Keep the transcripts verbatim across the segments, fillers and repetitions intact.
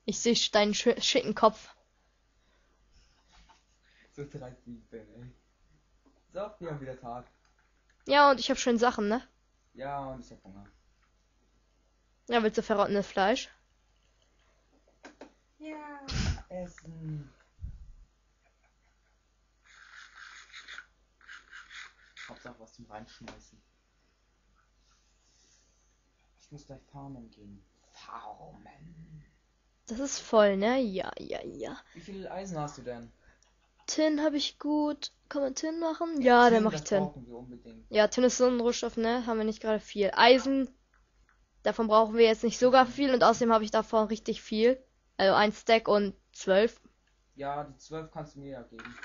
Ich sehe deinen sch schicken Kopf. So drei Sieben, ey. So, wir haben wieder Tag. Ja, und ich habe schön Sachen, ne? Ja, und ich hab Hunger. Ja, willst du verrottenes Fleisch? Ja, essen. Hauptsache was zum Reinschmeißen. Ich muss gleich farmen gehen. Farmen. Das ist voll, ne? Ja, ja, ja. Wie viel Eisen hast du denn? Tin habe ich gut. Kann man Tin machen? Ja, dann mache ich Das Tin. brauchen wir unbedingt. Ja, Tin ist so ein Rohstoff, ne? Haben wir nicht gerade viel. Eisen, davon brauchen wir jetzt nicht sogar viel und außerdem habe ich davon richtig viel. Also ein Stack und zwölf. Ja, die zwölf kannst du mir ja geben.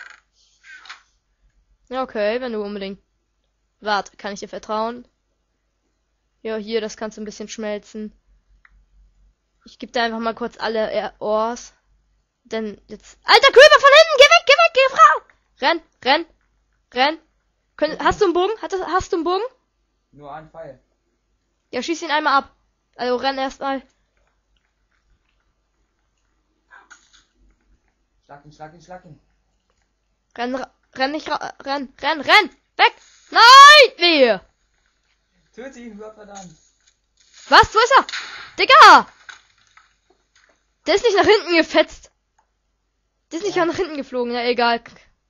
Ja, okay, wenn du unbedingt. Warte, kann ich dir vertrauen? Ja, hier, das kannst du ein bisschen schmelzen. Ich gebe dir einfach mal kurz alle äh, Ohrs. Denn jetzt. Alter, Creeper von hinten! Geh weg, geh weg, geh frau! Renn, renn, renn. Können, Okay. Hast du einen Bogen? Hast, du- hast du einen Bogen? Nur ein Pfeil. Ja, schieß ihn einmal ab. Also renn erstmal. Schlag ihn, schlag ihn, schlag ihn. Renn, ra- renn nicht, ra renn, renn, renn! Weg! Nein! Wehe! Töte ihn, verdammt. Was? Wo ist er? Digga! Der ist nicht nach hinten gefetzt. Der ist nicht Ja. nach hinten geflogen. Ja, egal.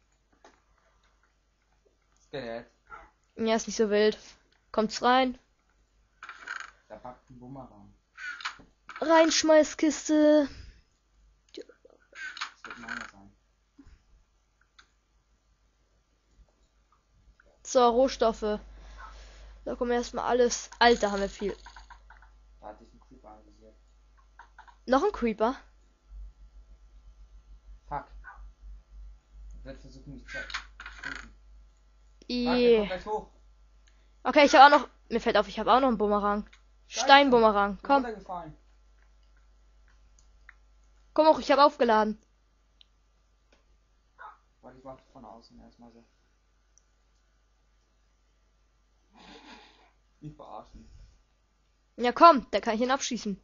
Skelett. Ja, ist nicht so wild. Kommt's rein. Da packt ein Bumerang. Reinschmeißkiste. Das wird meiner sein. So, Rohstoffe. Da kommen erstmal alles. Alter, haben wir viel. Da hatte ich einen Creeper anvisiert. Noch ein Creeper. Fuck. Ich werde versuchen, mich zu töten. Fuck, der I. kommt gleich hoch. Okay, ich habe auch noch. Mir fällt auf, ich habe auch noch einen Bumerang. Steinbumerang. Ich bin Komm, runtergefallen. komm hoch, ich habe aufgeladen. Warte, ich mach von außen erstmal so. Nicht verarschen. Ja, komm, da kann ich ihn abschießen.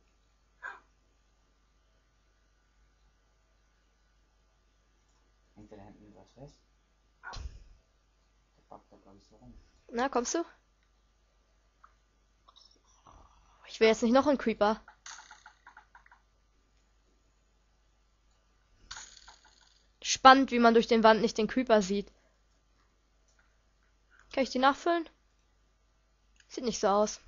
Und wenn da hinten was fest? Der packt da glaube ich so rum. Na, kommst du? Ich will jetzt nicht noch einen Creeper. Spannend, wie man durch den Wand nicht den Creeper sieht. Kann ich die nachfüllen? Sieht nicht so aus.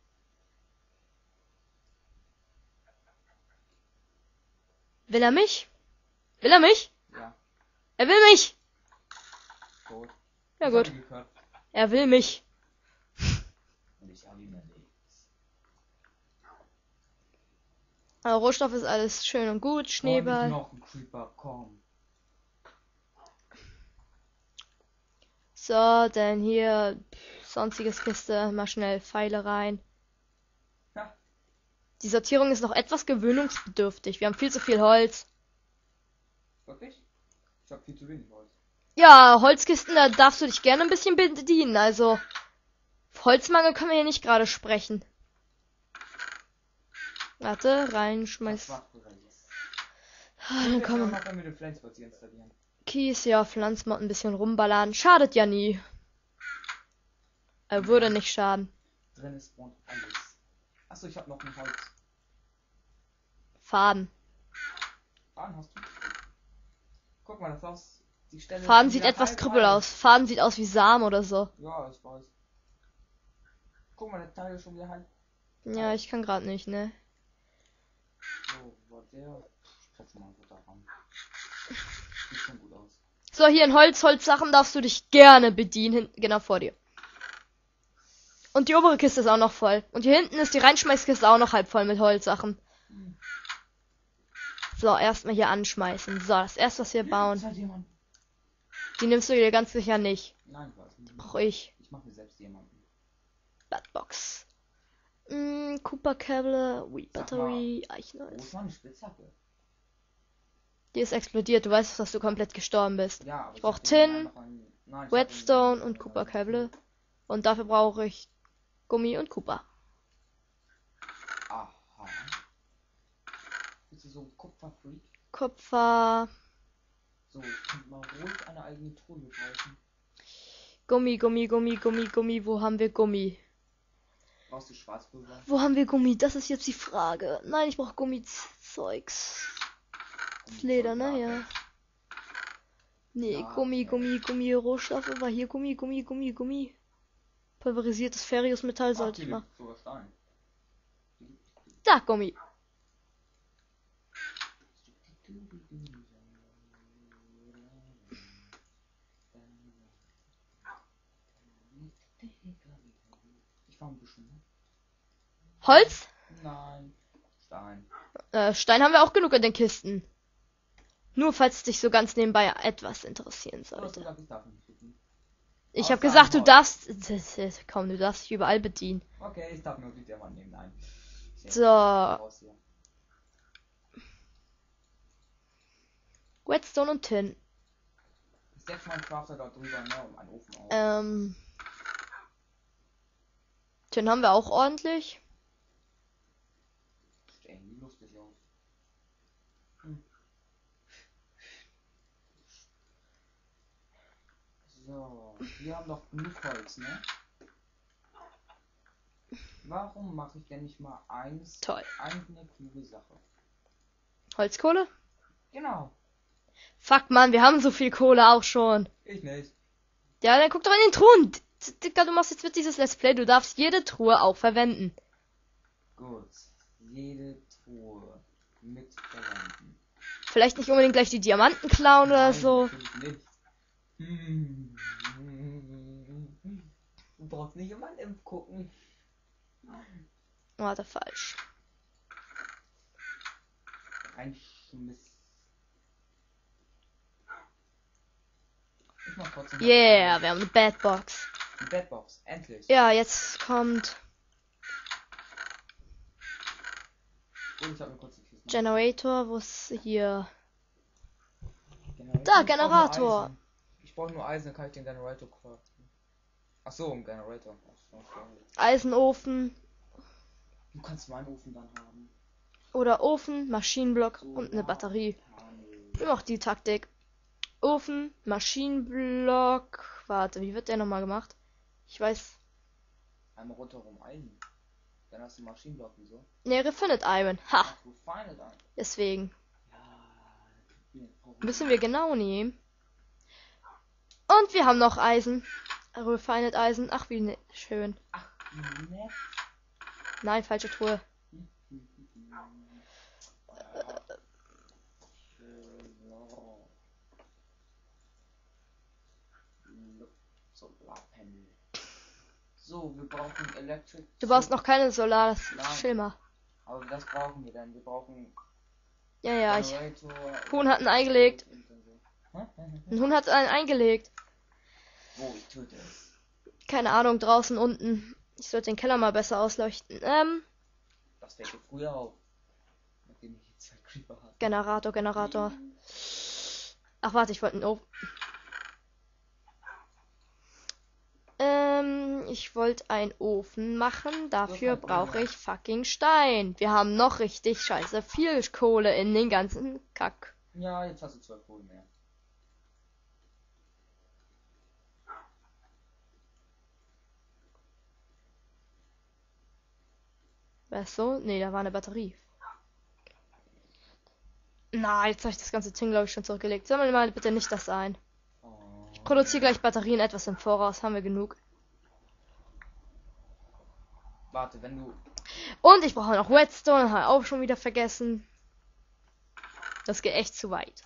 Will er mich? Will er mich? Ja, Er will mich! tot. Ja Ich gut. hab ihn geköpft. Er will mich. Und ich hab ihn erlegt. Aber Rohstoff ist alles schön und gut. Oh, Schneeball. noch ein Creeper, komm. So, dann hier pff, sonstiges Kiste. Mal schnell Pfeile rein. Ja. Die Sortierung ist noch etwas gewöhnungsbedürftig. Wir haben viel zu viel Holz. Wirklich? Ich hab viel zu wenig Holz. Ja, Holzkisten, da darfst du dich gerne ein bisschen bedienen. Also, Holzmangel können wir hier nicht gerade sprechen. Warte, reinschmeiß. Das macht Bereich. Ah, dann Jetzt komm. noch bei mir den Pflanzbot installieren. Kies, ja, Pflanzmod ein bisschen rumballern. Schadet ja nie. Er würde nicht schaden. Drin ist und alles. Achso, ich hab noch ein Holz. Faden. Faden hast du? Guck mal, das aus. Die Stelle Faden ist sieht wieder etwas halb krüppel weiß. aus. Faden sieht aus wie Samen oder so. Ja, ich weiß. Guck mal, der Teil ist schon wieder halb. Ja, ich kann gerade nicht, ne? So, war der. Ich klopfe mal so daran. Sieht schon gut aus. So, hier in Holz, Holzsachen darfst du dich gerne bedienen. Genau vor dir. Und die obere Kiste ist auch noch voll. Und hier hinten ist die Reinschmeißkiste auch noch halb voll mit Holzsachen. So, erstmal hier anschmeißen. So, das erste, was wir Ist bauen. halt jemand? Die nimmst du dir ganz sicher nicht. Nein, ich weiß nicht. Brauch ich. Ich mach mir selbst jemanden. Bloodbox. Mm, Cooper Cable, Wheat Sag Battery, Wo Eichholz. ist meine Spitzhacke? Die ist explodiert. Du weißt, dass du komplett gestorben bist. Ja, aber Ich brauch hab den Tin, einfach an- Nein, ich hab Redstone ihn- und Cooper Cable. Und dafür brauche ich Gummi und Cooper. Aha. Willst du so ein Kupferfreak? Kupfer. So, ich könnte mal ruhig eine eigene Truhe brauchen. Gummi, Gummi, Gummi, Gummi, Gummi. Wo haben wir Gummi? Brauchst du Schwarzpulver? Wo haben wir Gummi? Das ist jetzt die Frage. Nein, ich brauche Gummizeugs. Das Leder, ne? Ja. Nee, Ja, Gummi, okay. Gummi, Gummi, Rohstoffe. War hier Gummi, Gummi, Gummi, Gummi. Pulverisiertes Ferriusmetall Ach, sollte hier ich mal. liegt sogar Stein. Da, Gummi. Ich war ein bisschen. Ne? Holz? Nein. Stein. Äh, Stein haben wir auch genug in den Kisten. Nur falls dich so ganz nebenbei etwas interessieren Du hast sollte. gesagt, ich darf nicht bedienen. Ich Außer habe gesagt, du Holz. darfst. Komm, du darfst dich überall bedienen. Okay, ich darf nur die Diamanten nehmen. Nein. Ich So. raus hier. Redstone und Tin. Ich setze meinen Crafter da drüber, ne, um einen Ofen auf. Ähm. Tin haben wir auch ordentlich. Sieht irgendwie lustig aus. Hm. So, wir haben doch genug Holz, ne? Warum mache ich denn nicht mal eins? Toll. Eine kluge Sache. Holzkohle? Genau. Fuck, Mann, wir haben so viel Kohle auch schon. Ich nicht. Ja, dann guck doch in den Truhen. Digga, du machst jetzt mit dieses Let's Play. Du darfst jede Truhe auch verwenden. Gut. Jede Truhe mit verwenden. Vielleicht nicht unbedingt gleich die Diamanten klauen oder Nein, so. natürlich nicht. Hm. Du brauchst nicht immer im gucken. Warte, falsch. Ein Schmiss. Ich mach trotzdem. Yeah, wir haben eine Bad Box. Die Bedbox, endlich. Ja, jetzt kommt Und ich hab mir kurz die Kiste. Generator. Wo ist hier? Generator. Da, Ich brauch nur Generator. Eisen. Ich brauche nur Eisen, dann kann ich den Generator craften. Ach so, ein Generator. Ach so, okay. Eisenofen Du kannst meinen Ofen dann haben. oder Ofen, Maschinenblock So, und eine ja. Batterie. Panel. Ich mach die Taktik. Ofen, Maschinenblock. Warte, wie wird der nochmal gemacht? Ich weiß. Einmal rundherum Eisen. Dann hast du Maschinenblock und so. Ne, Refinite Iron. Ha, Ach, du feine dann. deswegen. Ja, wir brauchen- Müssen wir genau nehmen. Und wir haben noch Eisen. Refined Eisen. Ach, wie ne schön. Ach, nett. Nein, falsche Truhe. Solarpanel. So, wir brauchen Electric. Du brauchst noch keine Solar, das Nein. Schimmer. Aber das brauchen wir dann. Wir brauchen Ja, ja, ich. Generator. Huhn hat einen eingelegt. Hä? Ein Huhn hat einen eingelegt. Wo, ich töte es. Keine Ahnung, draußen unten. Ich sollte den Keller mal besser ausleuchten. Ähm, Das fällt dir früher auf. Nachdem ich jetzt zwei Creeper hatte. Generator, Generator. Ach, warte, ich wollte einen Ofen. Ähm, ich wollte einen Ofen machen. Dafür halt brauche Kohle. ich fucking Stein. Wir haben noch richtig scheiße viel Kohle in den ganzen Kack. Ja, jetzt hast du zwei Kohlen mehr. Was so? Nee, da war eine Batterie. Na, jetzt habe ich das ganze Ding, glaube ich, schon zurückgelegt. Sammel mal bitte nicht das ein. Oh. Ich produziere gleich Batterien etwas im Voraus. Haben wir genug. Warte, wenn du. Und ich brauche noch Redstone. Habe auch schon wieder vergessen. Das geht echt zu weit.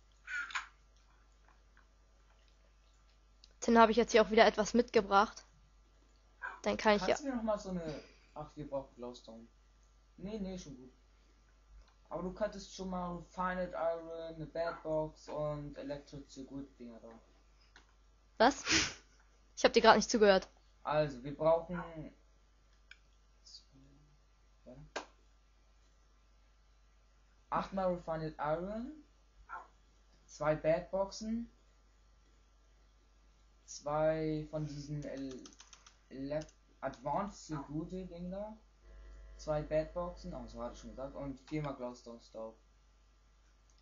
Dann habe ich jetzt hier auch wieder etwas mitgebracht. Dann kann ich ja. Kannst du mir noch mal so eine. Ach, wir brauchen Glowstone. Nee, nee, schon gut. Aber du könntest schon mal Refined Iron, eine Bad Box und Electric Good Dinger da. Was? Ich habe dir gerade nicht zugehört. Also, wir brauchen. Achtmal Refined Iron, zwei Bad Boxen, zwei von diesen El El Advanced Security Ding da, zwei Bad Boxen, oh, das hatte ich schon gesagt, und viermal Glowstone Stove.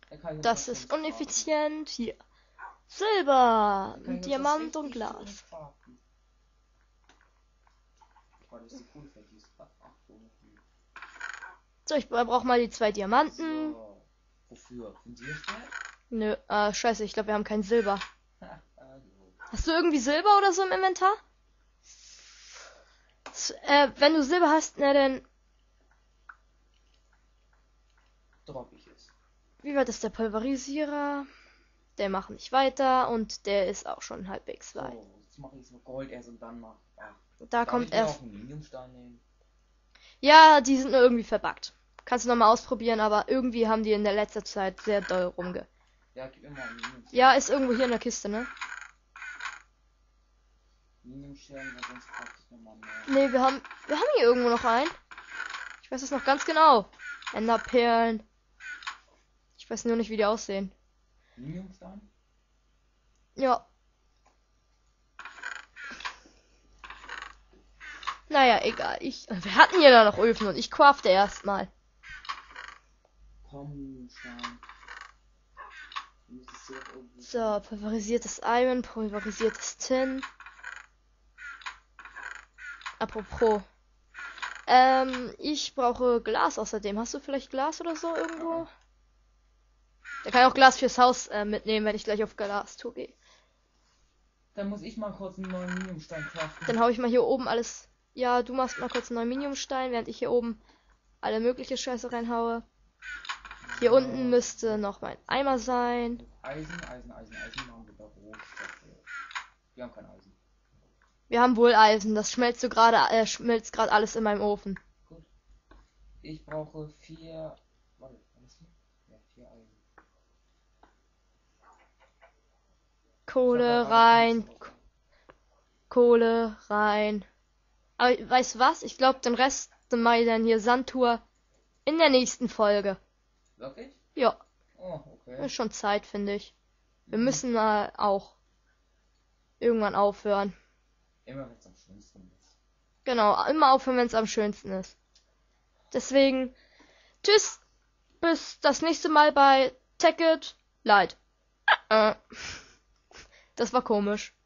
Da kann ich Das was ist Schönes uneffizient. Hier. Silber, craften. Da kann ich Diamant jetzt was und richtig Glas. Schönes craften. Boah, das ist cool für dieses Ach, so. So, ich brauche mal die zwei Diamanten. So. Wofür? Für ein Schwert? Nö, äh, scheiße, ich glaube, wir haben kein Silber. Ha, also. Hast du irgendwie Silber oder so im Inventar? S äh, wenn du Silber hast, na dann, Drop ich es. wie weit ist der Pulverisierer? Der macht nicht weiter und der ist auch schon halbwegs weit. So, jetzt mache ich so Gold erst und dann mach. Ach, Da darf kommt ich mir erst. auch einen Mediumstein nehmen? Ja, die sind nur irgendwie verbuggt. Kannst du nochmal ausprobieren, aber irgendwie haben die in der letzter Zeit sehr doll rumge. Ja, gib mir mal einen Mediumstein. Ja, ist irgendwo hier in der Kiste, ne? Mediumstein, weil sonst brauche ich nochmal mehr. Ne, wir haben. Wir haben hier irgendwo noch einen. Ich weiß es noch ganz genau. Enderperlen. Ich weiß nur nicht, wie die aussehen. Mediumstein? Ja. Naja, egal. Ich. Wir hatten hier da noch Öfen und ich crafte erstmal. Komm, Stein. Du müsstest doch irgendwie- So, pulverisiertes Iron, pulverisiertes Tin. Apropos. Ähm, ich brauche Glas außerdem. Hast du vielleicht Glas oder so irgendwo? Der kann auch Glas fürs Haus äh, mitnehmen, wenn ich gleich auf Glas-Tour gehe. Dann muss ich mal kurz einen neuen Mediumstein craften. Dann hau ich mal hier oben alles. Ja, du machst mal kurz einen Aluminiumstein, während ich hier oben alle mögliche Scheiße reinhaue. Hier So. unten müsste noch mein Eimer sein. Eisen, Eisen, Eisen, Eisen machen wir da Rohstoffe. Wir haben kein Eisen. Wir haben wohl Eisen. Das schmelzt so gerade, äh, schmilzt gerade alles in meinem Ofen. Gut. Ich brauche vier. Warte, was ist hier? Ja, vier Eisen. Kohle rein, Kohle rein. Aber weißt du was? Ich glaube, den Rest mache ich dann hier Sandtour in der nächsten Folge. Wirklich? Ja, Oh, okay. ist schon Zeit, finde ich. Wir Mhm. müssen mal auch irgendwann aufhören. Immer wenn es am schönsten ist. Genau, immer aufhören, wenn es am schönsten ist. Deswegen, tschüss, bis das nächste Mal bei Take It Light. Äh, das war komisch.